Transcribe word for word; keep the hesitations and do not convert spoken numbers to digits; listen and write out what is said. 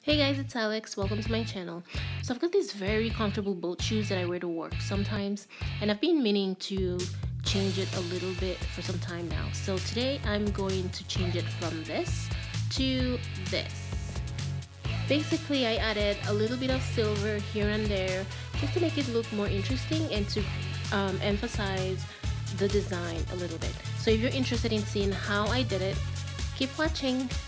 Hey guys, it's Alex. Welcome to my channel. So I've got these very comfortable boat shoes that I wear to work sometimes, and I've been meaning to change it a little bit for some time now. So today I'm going to change it from this to this. Basically, I added a little bit of silver here and there just to make it look more interesting and to um, emphasize the design a little bit. So if you're interested in seeing how I did it, keep watching.